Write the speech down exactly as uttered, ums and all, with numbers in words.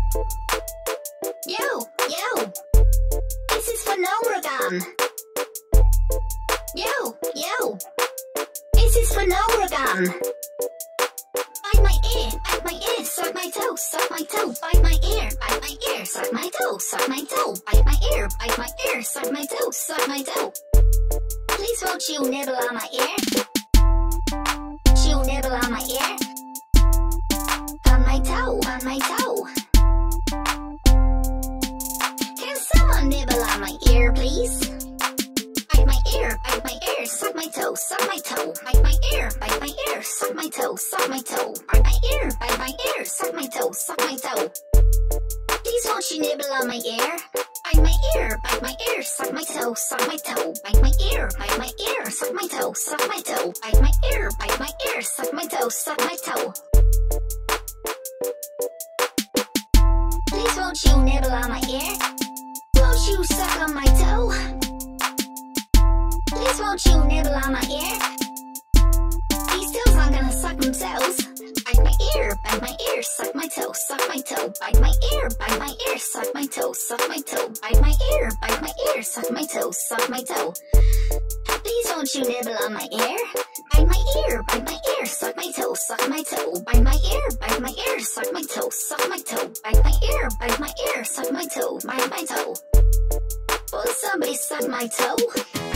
Yo, yo, this is Phenoragon. Yo, yo, this is Phenoragon. Bite my ear, bite my ear, suck my toe, suck my toe, bite my ear, bite my ear, suck my toe, suck my toe, bite my ear, bite my ear, suck my toe, suck my toe. Please won't you nibble on my ear? You nibble on my ear? On my toe, on my toe. Can someone nibble on my ear, please? Bite my ear, bite my ear, suck my toe, suck my toe. Bite my ear, bite my ear, suck my toe, suck my toe. Bite my ear, bite my ear, suck my toe, suck my toe. Please won't you nibble on my ear? Bite my ear, bite my ear, suck my toe, suck my toe. Bite my ear, bite my ear, suck my toe, suck my toe. Bite my ear, bite my ear, suck my toe, suck my toe. Please won't you nibble on my ear? Won't you suck on my toe? Please won't you nibble on my ear? These toes aren't gonna suck themselves. Bite my ear, bite my ear, suck my toe, suck my toe. Bite my ear, bite my ear, suck my toe, suck my toe. Bite my ear, bite my ear, suck my toe, suck my toe. Please won't you nibble on my ear? Bite my ear, bite my ear, suck my toe, suck my toe. Bite my ear, bite my ear, suck my toe, suck my toe. Bite my ear, bite my ear, suck my toe, bite my toe. Will somebody suck my toe?